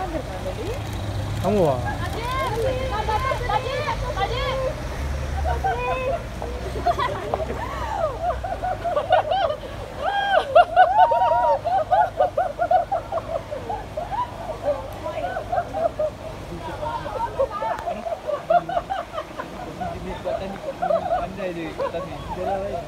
Kamu ah? Pandai je kat atas ni. Jalan lain.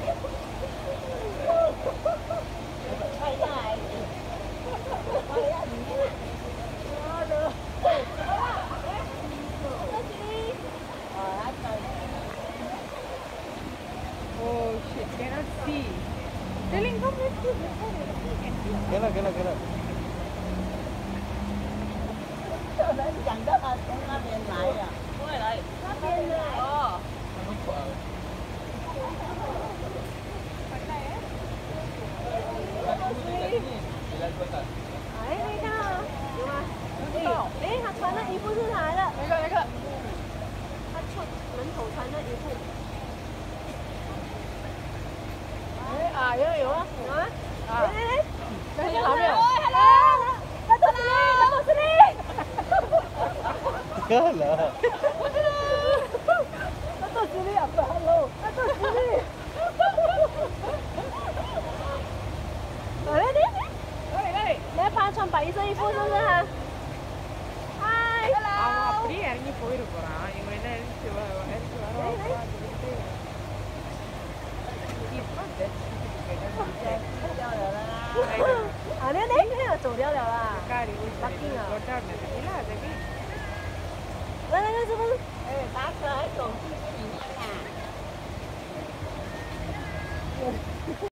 Oh shit, cannot see. Telling come let's go. Kena. Chẳng đất ở trong那边来的，那边来哦。 哎，你看啊，有吗？哎，他穿的衣服是他的， 哪个？ 他出门口穿的衣服。 哎啊，有啊。 有啊。 啊。 来， 在这旁边。 他都是你。 Kalah. Dato' Sri apa? Hello. Dato' Sri.来，来帮他穿白色衣服是不是哈？嗨。 அவன் அப்படியே இறங்கி போயிட போறான். இவன் என்ன எழுந்து வர. 啊，你走掉了啦。北京啊。来，是不是？ 哎，打车还走进去里面啊。